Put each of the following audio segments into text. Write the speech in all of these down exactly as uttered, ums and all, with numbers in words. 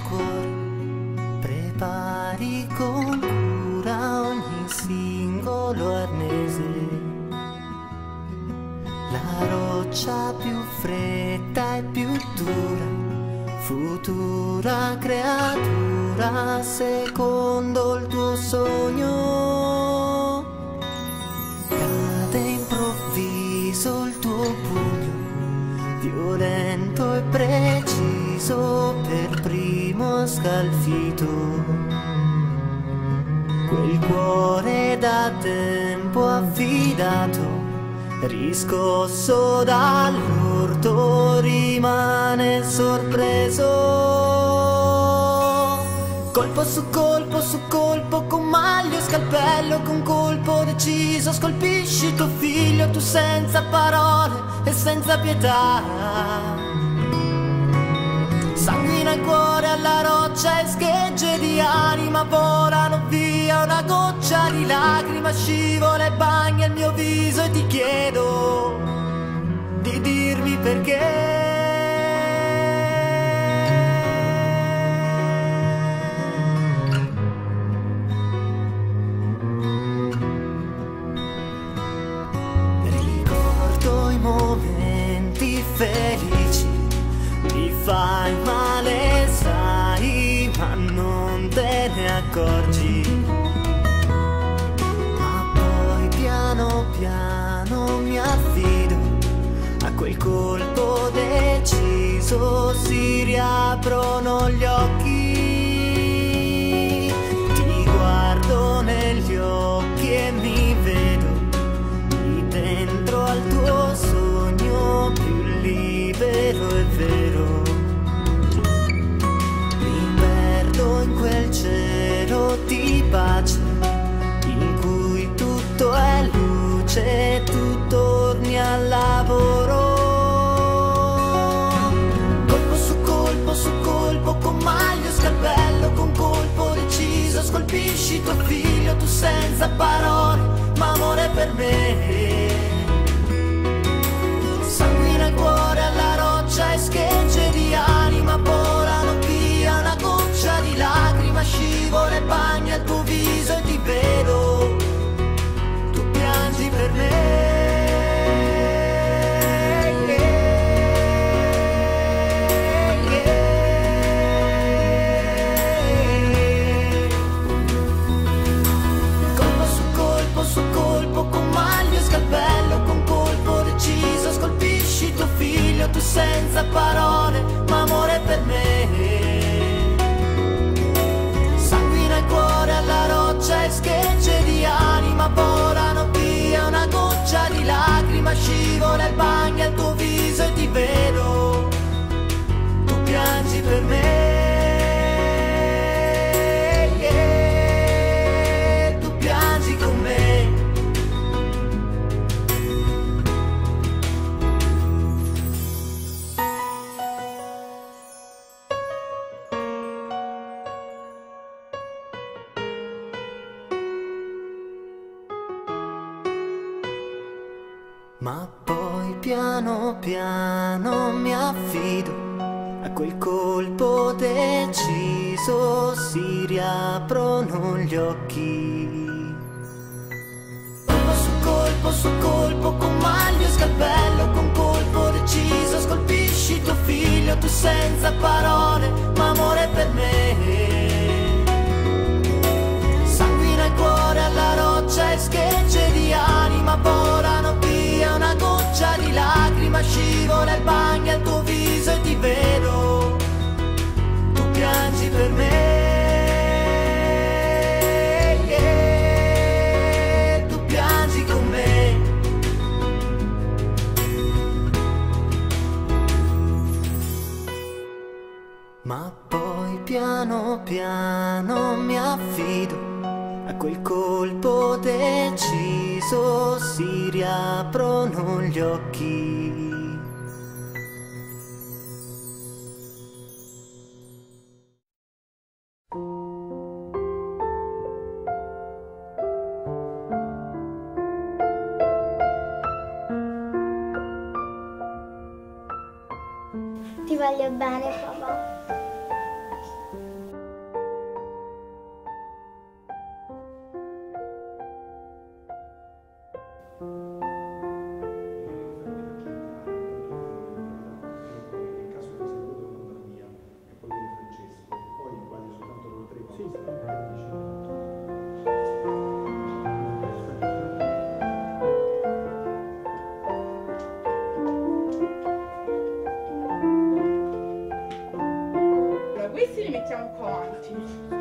cuore, prepari con cura ogni singolo arnese. La roccia più fredda e più dura, futura creatura secondo il tuo sogno. Cade improvviso il tuo pugno, violento e preciso, per primo ha scalfito quel cuore da tempo affidato. Riscosso dall'urto rimane sorpreso. Colpo su colpo su colpo, con maglio e scalpello, con colpo deciso scolpisci tuo figlio, tu senza parole e senza pietà. Sanguina il cuore alla roccia e schegge di anima volano via. Una goccia di lacrima scivola e bagna il mio viso e ti chiedo di dirmi perché. Ricordo i momenti felici, mi fai male sai, ma non te ne accorgi. Ma poi piano piano mi affido a quel colpo deciso, si riaprono gli occhi. Ti guardo negli occhi e mi vedo lì dentro al tuo sogno più libero e vero. Mi perdo in quel cielo di pace in cui tutto è luce e tu torni al lavoro. Colpo su colpo su colpo, con maglio e scalpello, con colpo deciso scolpisci tuo figlio, tu senza parole, ma amore per me. Sanguina il cuore alla roccia e schegge di anima volano via. Una goccia di lacrima scivola e bagna il tuo viso e ti vedo, tu piangi per me. Colpo su colpo su colpo, con maglio e scalpello, con colpo deciso scolpisci tuo figlio, tu senza parole, ma amore per me. Sanguina il cuore alla roccia e schegge di anima volano via. Una goccia di lacrima scivola e bagna il tuo viso e ti vedo, tu piangi per me. Tu piangi con me. Ma poi piano piano mi affido a quel colpo deciso, si riaprono gli occhi. Colpo su colpo su colpo, con maglio e scalpello, con colpo deciso scolpisci tuo figlio, tu senza parole, ma amore per me. Sanguina il cuore alla roccia e schegge di anima volano via. Una goccia di lacrima scivola e bagna il tuo viso e ti vedo, tu piangi per me. Tu piangi con me. Ma poi piano piano mi affido a quel colpo deciso, si riaprono gli occhi. Ti voglio bene, papà. fianco avanti.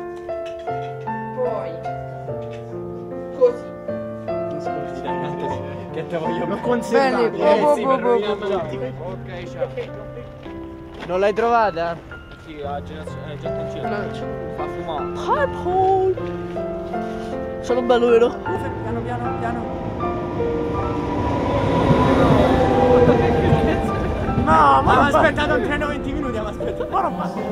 Poi così. Che te voglio l'ho conservato. Belli, eh, eh, sì, sì, bo, bo, per bo, ok, ciao. Non l'hai trovata? Sì, la generazione è già in giro. No, c'è- Fa fumare. Hi Paul! Sono bello, vero? Piano piano piano. No, Ma mi aspettato un treno venti minuti, mi aspetta. Ma non passa.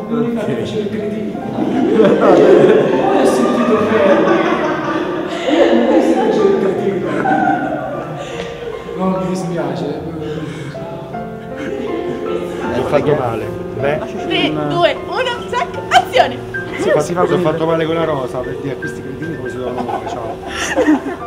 No, mi dispiace. Ti ho fatto male. Beh, tre, due, uno, zac, azione! si fa, si fa, ho fatto male con la rosa per dire a questi cretini come si dovevano muovere, ciao.